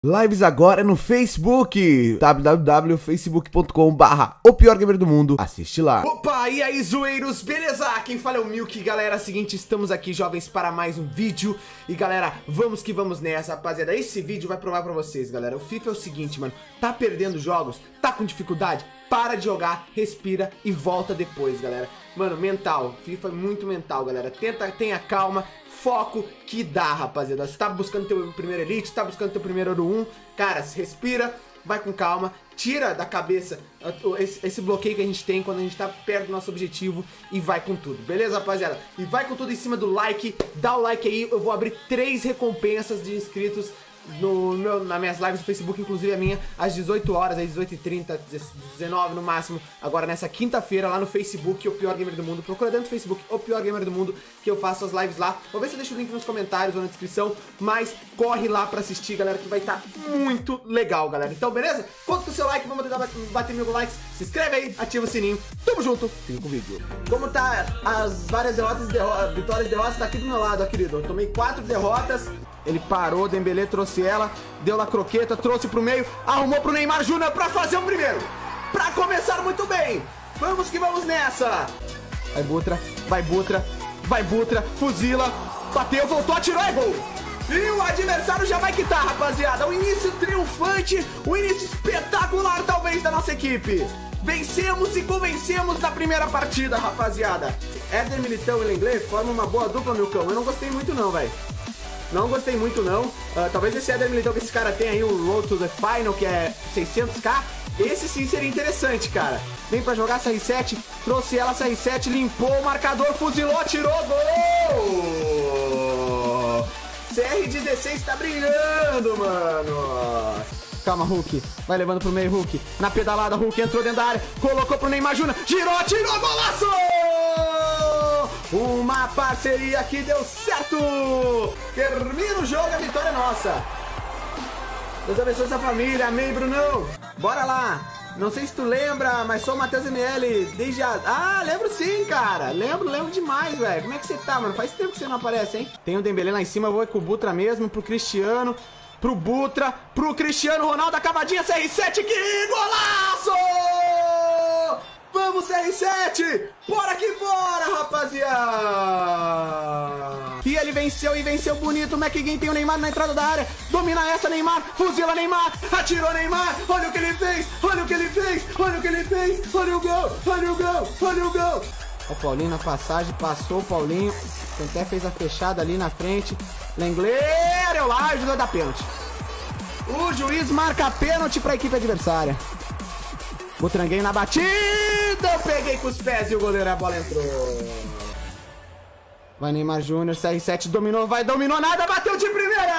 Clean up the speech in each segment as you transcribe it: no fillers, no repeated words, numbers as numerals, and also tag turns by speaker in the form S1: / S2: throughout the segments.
S1: Lives agora no Facebook, www.facebook.com/opiorgamerdomundo. Assiste lá. Opa, e aí zoeiros, beleza? Quem fala é o Milk, galera. Seguinte, estamos aqui jovens para mais um vídeo. E galera, vamos que vamos nessa, rapaziada. Esse vídeo vai provar pra vocês, galera. O FIFA é o seguinte, mano, tá perdendo jogos? Tá com dificuldade? Para de jogar, respira e volta depois, galera. Mano, mental, FIFA é muito mental, galera. Tenha calma, foco que dá, rapaziada. Você tá buscando teu primeiro Elite, tá buscando teu primeiro Ouro 1, cara, respira, vai com calma, tira da cabeça esse bloqueio que a gente tem quando a gente tá perto do nosso objetivo e vai com tudo, beleza, rapaziada? E vai com tudo em cima do like, dá o like aí, eu vou abrir 3 recompensas de inscritos nas minhas lives do Facebook, inclusive a minha, às 18 horas, às 18h30, 19 no máximo, agora nessa quinta-feira, lá no Facebook, O Pior Gamer do Mundo. Procura dentro do Facebook, O Pior Gamer do Mundo, que eu faço as lives lá. Vou ver se eu deixo o link nos comentários ou na descrição, mas corre lá pra assistir, galera, que vai estar muito legal, galera. Então, beleza? Conta com o seu like, vamos tentar bater 1000 likes, se inscreve aí, ativa o sininho, tamo junto, fica com o vídeo. Como tá as várias vitórias e derrotas, tá aqui do meu lado, ó, querido. Eu tomei 4 derrotas. Ele parou, Dembélé trouxe ela, deu na croqueta, trouxe pro meio, arrumou pro Neymar Júnior pra fazer o primeiro. Pra começar muito bem. Vamos que vamos nessa. Vai Butra, vai Butra, vai Butra, fuzila, bateu, voltou, atirou, é gol. E o adversário já vai quitar, rapaziada. O início triunfante, o início espetacular talvez da nossa equipe. Vencemos e convencemos na primeira partida, rapaziada. Éder Militão e Lenglet formam uma boa dupla, meu cão. Eu não gostei muito não, velho. Não gostei muito não, talvez esse Éder Militão que esse cara tem aí, o Road to the Final, que é 600k, esse sim seria interessante, cara. Vem pra jogar CR7, trouxe ela CR7, limpou o marcador, fuzilou, tirou, gol! CR16 tá brilhando, mano. Calma, Hulk, vai levando pro meio, Hulk, na pedalada, Hulk entrou dentro da área, colocou pro Neymar Júnior, girou, tirou, golaço! Uma parceria que deu certo! Termina o jogo, a vitória é nossa! Deus abençoe essa família, amém, Brunão! Bora lá! Não sei se tu lembra, mas sou o Matheus ML desde a... Ah, lembro sim, cara! Lembro demais, velho! Como é que você tá, mano? Faz tempo que você não aparece, hein? Tem o Dembélé lá em cima, eu vou com o Butra mesmo, pro Cristiano, pro Butra, pro Cristiano Ronaldo, a cavadinha CR7, que golaço! Vamos, CR7! Bora que bora, rapaziada! E ele venceu, e venceu bonito. O McGinn tem o Neymar na entrada da área. Domina essa, Neymar. Fuzila, Neymar. Atirou, Neymar. Olha o que ele fez. Olha o que ele fez. Olha o que ele fez. Olha o gol. Olha o gol. Olha o gol. O Paulinho na passagem. Passou o Paulinho. Até fez a fechada ali na frente. Lenglet. Eu lá, ajudou da pênalti. O juiz marca pênalti para a equipe adversária. Butranguei na batida, eu peguei com os pés e o goleiro, a bola entrou. Vai Neymar Júnior, CR7 dominou, dominou nada, bateu de primeira!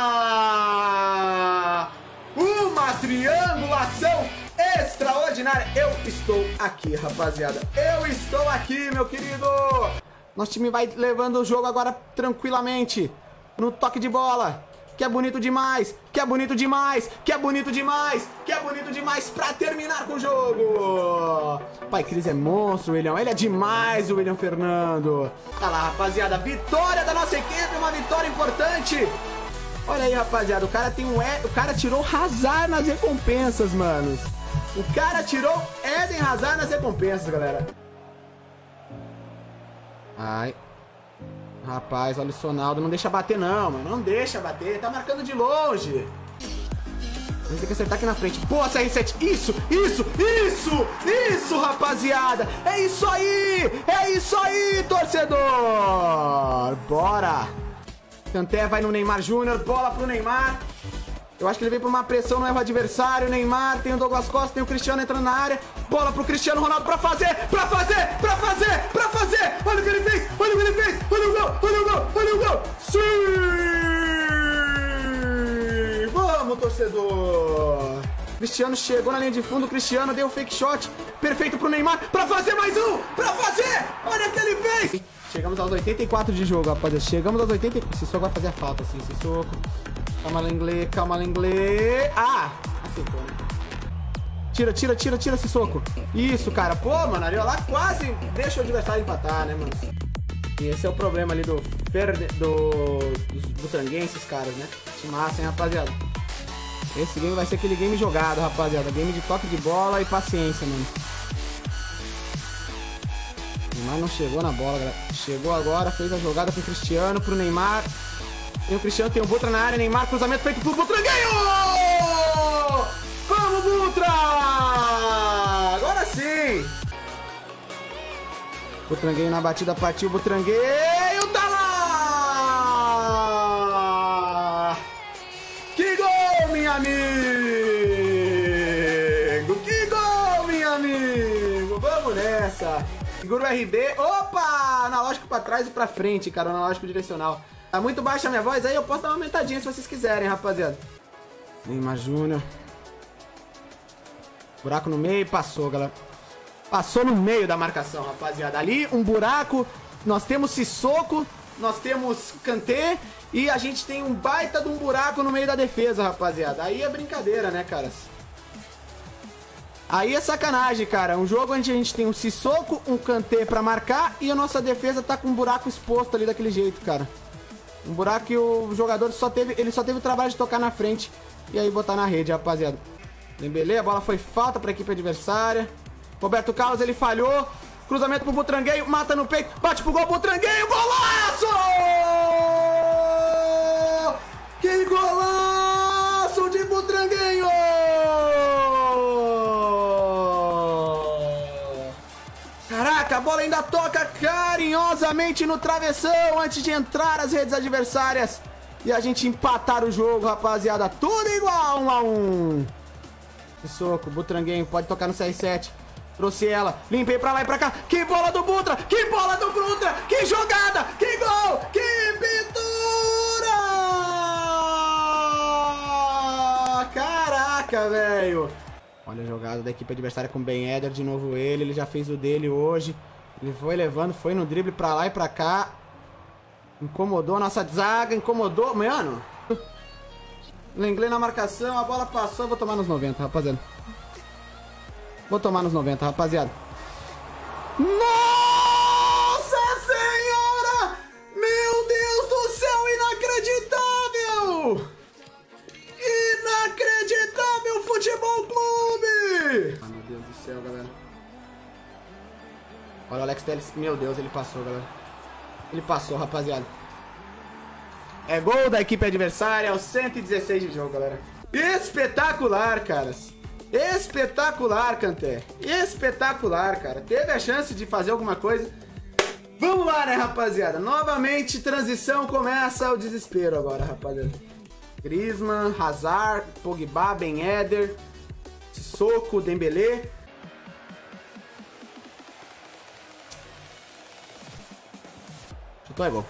S1: Uma triangulação extraordinária. Eu estou aqui, rapaziada. Eu estou aqui, meu querido. Nosso time vai levando o jogo agora tranquilamente, no toque de bola. Que é bonito demais, que é bonito demais, que é bonito demais, que é bonito demais pra terminar com o jogo. Pai Cris é monstro, William. Ele é demais, o William Fernando. Tá lá, rapaziada, vitória da nossa equipe, uma vitória importante. Olha aí, rapaziada, o cara tem o cara tirou Hazard nas recompensas, manos. O cara tirou Eden Hazard nas recompensas, galera. Ai. Rapaz, olha o Sonaldo, não deixa bater não, mano, não deixa bater, tá marcando de longe. A gente tem que acertar aqui na frente. Boa, CR7, isso, rapaziada. É isso aí, torcedor. Bora. Kanté vai no Neymar Júnior, bola pro Neymar. Eu acho que ele veio por uma pressão, não é o adversário. Neymar, tem o Douglas Costa, tem o Cristiano entrando na área. Bola pro Cristiano Ronaldo pra fazer. Olha o que ele fez, olha o gol. Sim! Vamos, torcedor. Cristiano chegou na linha de fundo, Cristiano deu o fake shot. Perfeito pro Neymar, pra fazer mais um, olha o que ele fez. Chegamos aos 84 de jogo, rapaziada. Chegamos aos 84. Sissoko vai fazer a falta, assim, Sissoko. Calma, Lenglet. Ah, acertou, né? Tira, Sissoko. Isso, cara. Pô, mano, ali, ó, lá quase deixa o adversário empatar, né, mano? E esse é o problema ali dos butranguenses, caras, né? Que massa, hein, rapaziada? Esse game vai ser aquele game jogado, rapaziada. Game de toque de bola e paciência, mano. Neymar não chegou na bola, galera. Chegou agora, fez a jogada pro Cristiano, pro Neymar. Tem o Cristiano, tem o Butra na área. Neymar, cruzamento feito pro Butra. Ganhou! Vamos, Butra! Agora sim! Butrangueio na batida, partiu. Butrangueio, tá lá! Que gol, meu amigo! Que gol, meu amigo! Vamos nessa! Segura o RB. Opa! Analógico pra trás e pra frente, cara. Analógico direcional. Tá muito baixa a minha voz aí, eu posso dar uma aumentadinha se vocês quiserem, rapaziada. Neymar Júnior. Buraco no meio, passou, galera. Passou no meio da marcação, rapaziada. Ali, um buraco. Nós temos Sissoko, nós temos Kanté e a gente tem um baita de um buraco no meio da defesa, rapaziada. Aí é brincadeira, né, caras? Aí é sacanagem, cara. Um jogo onde a gente tem um Sissoko, um Kanté pra marcar e a nossa defesa tá com um buraco exposto ali daquele jeito, cara. Um buraco que o jogador só teve o trabalho de tocar na frente e aí botar na rede, rapaziada. Dembélé, a bola foi falta pra equipe adversária. Roberto Carlos, ele falhou. Cruzamento pro Butrangueio, mata no peito, bate pro gol, Butrangueio, golaço! Que golaço de Butrangueio! Caraca, a bola ainda toca carinhosamente no travessão antes de entrar as redes adversárias. E a gente empatar o jogo, rapaziada. Tudo igual, 1 a 1. Soco, Butrangueio, pode tocar no CR7. Trouxe ela, limpei pra lá e pra cá. Que bola do Butra, que bola do Butra, que jogada, que gol, que pintura! Caraca, velho. Olha a jogada da equipe adversária com o Ben Yedder, de novo ele já fez o dele hoje. Ele foi levando, foi no drible pra lá e pra cá. Incomodou a nossa zaga, incomodou, mano. Lenglet na marcação, a bola passou, vou tomar nos 90, rapaziada. Vou tomar nos 90, rapaziada. Nossa Senhora! Meu Deus do céu, inacreditável! Inacreditável Futebol Clube! Ah, meu Deus do céu, galera. Olha o Alex Telles. Meu Deus, ele passou, galera. Ele passou, rapaziada. É gol da equipe adversária aos 116 de jogo, galera. Espetacular, caras. Espetacular, Kanté. Espetacular, cara. Teve a chance de fazer alguma coisa. Vamos lá, né, rapaziada? Novamente, transição, começa o desespero agora, rapaziada. Griezmann, Hazard, Pogba, Ben Yedder, Sissoko, Dembélé. Chutou, é gol.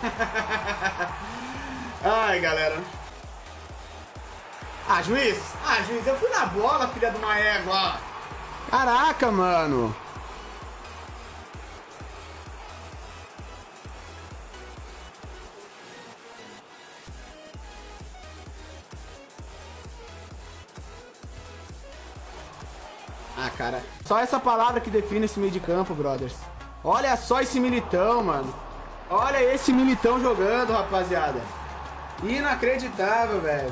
S1: Ai, galera. Ah, juiz, eu fui na bola, filha de uma égua. Caraca, mano. Ah, cara. Só essa palavra que define esse meio de campo, brothers. Olha só esse Militão, mano. Olha esse Militão jogando, rapaziada. Inacreditável, velho.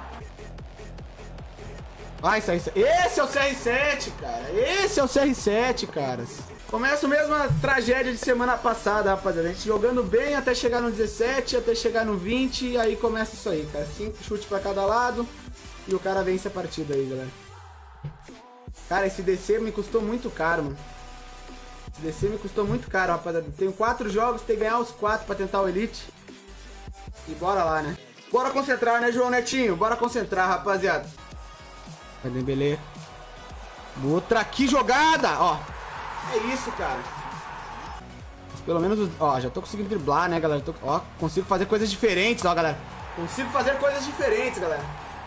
S1: Vai, esse é o CR7, cara. Esse é o CR7, caras. Começa o mesmo a tragédia de semana passada, rapaziada. A gente jogando bem até chegar no 17, até chegar no 20. E aí começa isso aí, cara. 5 chutes pra cada lado. E o cara vence a partida aí, galera. Cara, esse DC me custou muito caro, mano. Esse DC me custou muito caro, rapaziada. Tenho 4 jogos, tem que ganhar os 4 pra tentar o Elite. E bora lá, né? Bora concentrar, né, João Netinho? Bora concentrar, rapaziada. Vai, Dembélé. Outra, que jogada! Ó, é isso, cara. Mas pelo menos, ó, já tô conseguindo driblar, né, galera? Ó, consigo fazer coisas diferentes, ó, galera. Consigo fazer coisas diferentes, galera.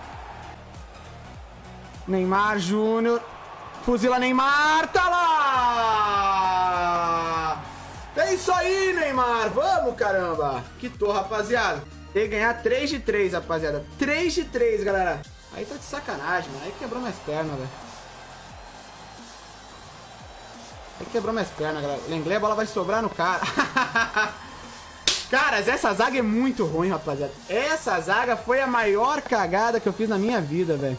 S1: Neymar Júnior. Fuzila Neymar, tá lá! É isso aí, Neymar. Vamos, caramba. Quitou, rapaziada. Tem que ganhar 3 de 3, rapaziada. 3 de 3, galera. Aí tá de sacanagem, mano. Aí quebrou minhas pernas, velho. Aí quebrou minhas pernas, galera. Lenglet, a bola vai sobrar no cara. Caras, essa zaga é muito ruim, rapaziada. Essa zaga foi a maior cagada que eu fiz na minha vida, velho.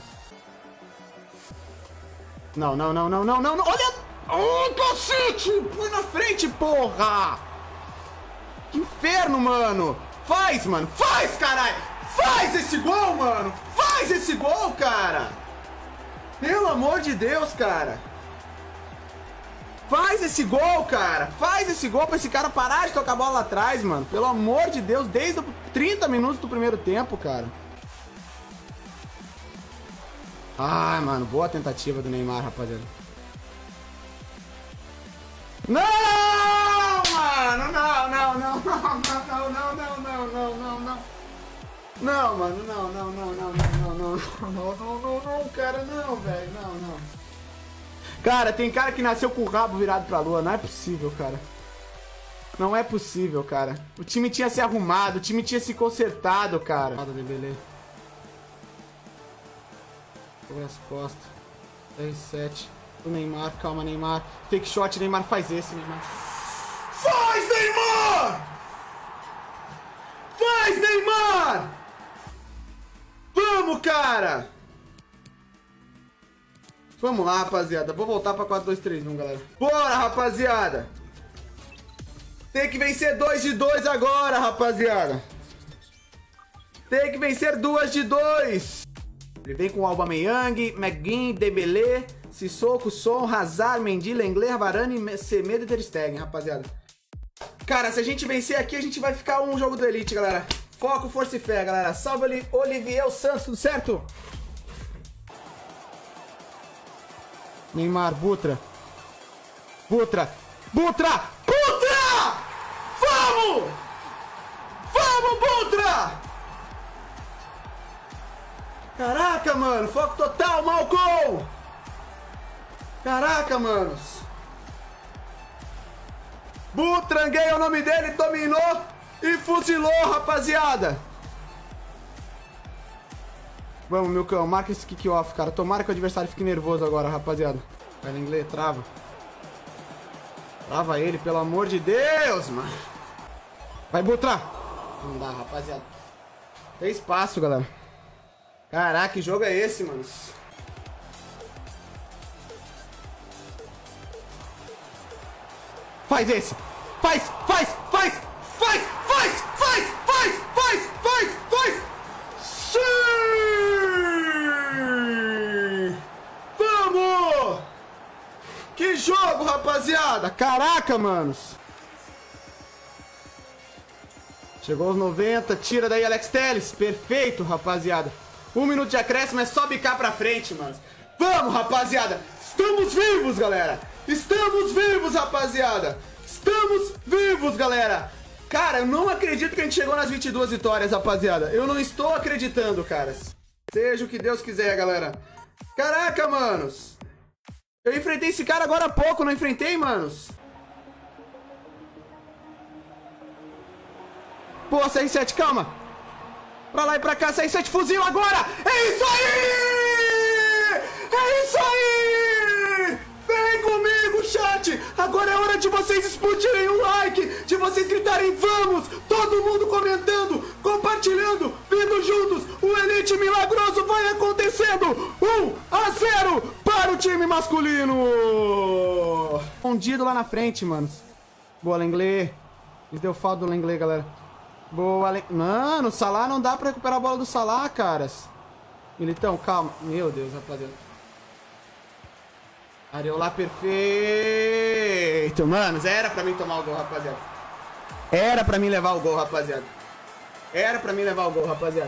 S1: Não, não, não, não, não, não, não. Olha! Oh, cacete! Põe na frente, porra! Que inferno, mano! Faz, mano! Faz, caralho! Faz esse gol, mano! Faz esse gol, cara! Pelo amor de Deus, cara! Faz esse gol, cara! Faz esse gol pra esse cara parar de tocar a bola lá atrás, mano! Pelo amor de Deus, desde os 30 minutos do primeiro tempo, cara! Ah, mano, boa tentativa do Neymar, rapaziada. Não, mano! Não, não, não, não, não, não, não, não, não, não, não, não. Não, mano, não, não, não, não, não, não, não, não, não, não, não, cara, não, velho, não, não. Cara, tem cara que nasceu com o rabo virado pra lua, não é possível, cara. Não é possível, cara. O time tinha se arrumado, o time tinha se consertado, cara. Dembélé. Foi as costas. R7. O Neymar, calma, Neymar. Fake shot, Neymar, faz esse, Neymar. Faz, Neymar! Faz, Neymar! Vamos, cara! Vamos lá, rapaziada. Vou voltar pra 4-2-3-1, galera. Bora, rapaziada! Tem que vencer 2 de 2 agora, rapaziada. Tem que vencer 2 de 2. Ele vem com o Aubameyang, McGinn, Dembélé, Sissoko, Son, Hazard, Mendy, Lenglet, Varane, Semedo e Ter Stegen, rapaziada. Cara, se a gente vencer aqui, a gente vai ficar um jogo do Elite, galera. Foco, força e fé, galera. Salve, Olivier Santos, tudo certo? Neymar, Butra. Butra! Butra! Butra! Vamos! Vamos, Butra! Caraca, mano. Foco total, Malcolm! Caraca, manos. Butranguei é o nome dele, dominou e fuzilou, rapaziada. Vamos, Milcão, marca esse kick-off, cara. Tomara que o adversário fique nervoso agora, rapaziada. Vai, Lenglet, trava. Trava ele, pelo amor de Deus, mano. Vai, Butra. Não dá, rapaziada. Tem espaço, galera. Caraca, que jogo é esse, mano? Faz esse! Faz! Faz! Faz! Faz! Faz! Faz! Faz! Faz! Faz! Faz! Sim! Vamos! Que jogo, rapaziada! Caraca, manos! Chegou aos 90, tira daí Alex Telles. Perfeito, rapaziada. 1 minuto de acréscimo, é só bicar pra frente, mano. Vamos, rapaziada! Estamos vivos, galera! Estamos vivos, rapaziada! Estamos vivos, galera! Cara, eu não acredito que a gente chegou nas 22 vitórias, rapaziada. Eu não estou acreditando, caras. Seja o que Deus quiser, galera. Caraca, manos. Eu enfrentei esse cara agora há pouco, não enfrentei, manos? Pô, CR7, calma. Pra lá e pra cá, CR7, fuzil agora! É isso aí! É isso aí! Vem comigo, chat! Agora é hora de vocês explodirem o like, de vocês gritarem vamos! Todo mundo comentando, compartilhando, vindo juntos! O Elite Milagroso vai acontecendo! 1-0 para o time masculino! Escondido lá na frente, manos. Boa, Lenglet. Eles deu falta do Lenglet, galera. Boa, mano, o Salah não dá pra recuperar a bola do Salah, caras. Militão, calma. Meu Deus, rapaziada. Areola perfeito. Mano, era pra mim tomar o gol, rapaziada. Era pra mim levar o gol, rapaziada. Era pra mim levar o gol, rapaziada.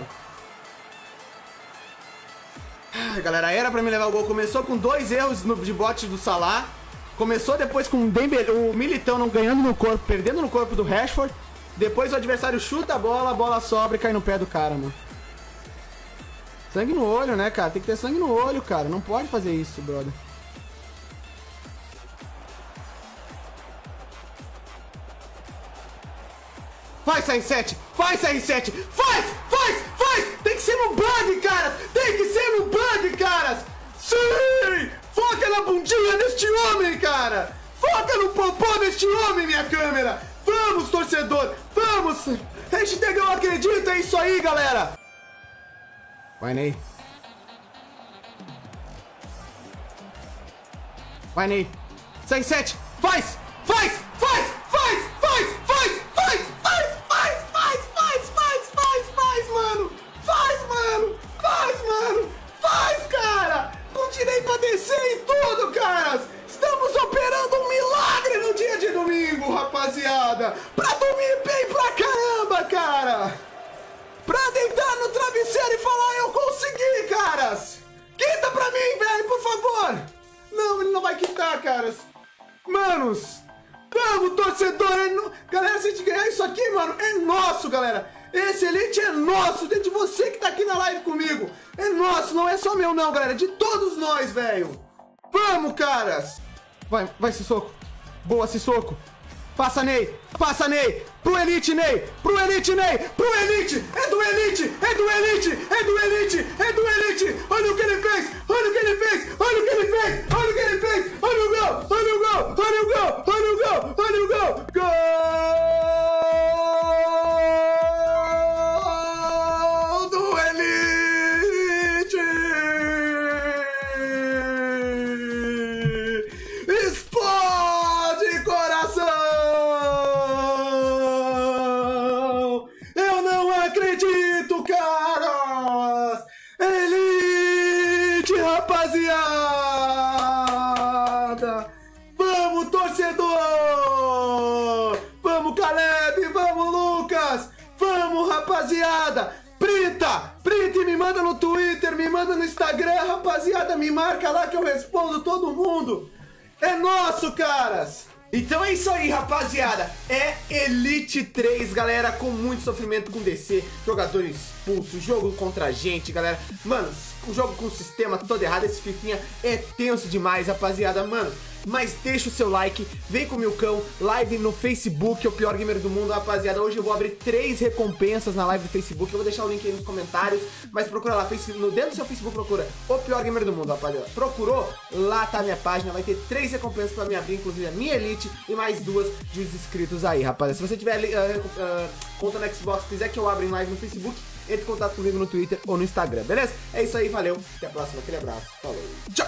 S1: Galera, era pra mim levar o gol. Começou com 2 erros de bote do Salah. Começou depois com o Militão não ganhando no corpo, perdendo no corpo do Rashford. Depois o adversário chuta a bola sobra e cai no pé do cara, mano. Sangue no olho, né, cara? Tem que ter sangue no olho, cara. Não pode fazer isso, brother. Vai, CR7! Vai, CR7! Faz! Faz! Faz! Tem que ser no bug, caras! Tem que ser no bug, caras! Sim! Foca na bundinha deste homem, cara! Foca no popô deste homem, minha câmera! Vamos! Vamos, torcedor! Vamos! Hashtag eu acredito, é isso aí, galera! Vai, Ney. Vai, Ney. 6-7. Faz! Faz! Faz! Faz! Faz! Faz! Faz! Faz! Faz! Faz! Faz! Faz! Faz! Faz, mano! Faz, mano! Faz, mano! Faz, cara! Com direito a descer e tudo, caras! Estamos operando um milagre no dia de domingo, rapaziada! Pra dormir bem pra caramba, cara! Pra deitar no travesseiro e falar, eu consegui, caras! Quita pra mim, velho, por favor! Não, ele não vai quitar, caras! Manos! Vamos, torcedor! Galera, se a gente ganhar isso aqui, mano, é nosso, galera! Esse Elite é nosso, de você que tá aqui na live comigo! É nosso, não é só meu não, galera, é de todos nós, velho! Vamos, caras! Vai, Sissoko! Boa, Sissoko! Passa, Ney! Passa, Ney! Pro Elite, Ney! Pro Elite, Ney! Pro Elite! É do Elite! É do Elite! É do Elite! É do Elite! Olha o que ele fez! Olha o que ele fez! Olha o que ele fez! Olha o que ele fez! Olha o gol! Olha o gol! Olha o gol! Olha o gol! Olha o gol! Gol do Elite! Explode coração! Eu não acredito, caras! Elite, rapaziada! Vamos, torcedor! Vamos, Caleb! Vamos, Lucas! Vamos, rapaziada! Printa e me manda no Twitter, me manda no Instagram, rapaziada! Me marca lá que eu respondo todo mundo! É nosso, caras! Então é isso aí, rapaziada. É Elite 3, galera, com muito sofrimento com DC, jogador expulso, jogo contra a gente, galera. Mano, o jogo com o sistema todo errado, esse fifinha é tenso demais, rapaziada. Mano, mas deixa o seu like, vem com o Milcão, live no Facebook, o pior gamer do mundo, rapaziada. Hoje eu vou abrir 3 recompensas na live do Facebook, eu vou deixar o link aí nos comentários, mas procura lá, dentro do seu Facebook procura o pior gamer do mundo, rapaziada. Procurou, lá tá a minha página, vai ter 3 recompensas pra me abrir, inclusive a minha Elite e mais 2 de uns inscritos aí, rapaziada. Se você tiver conta no Xbox, quiser que eu abra em live no Facebook, entre em contato comigo no Twitter ou no Instagram, beleza? É isso aí, valeu, até a próxima, aquele abraço, falou, tchau!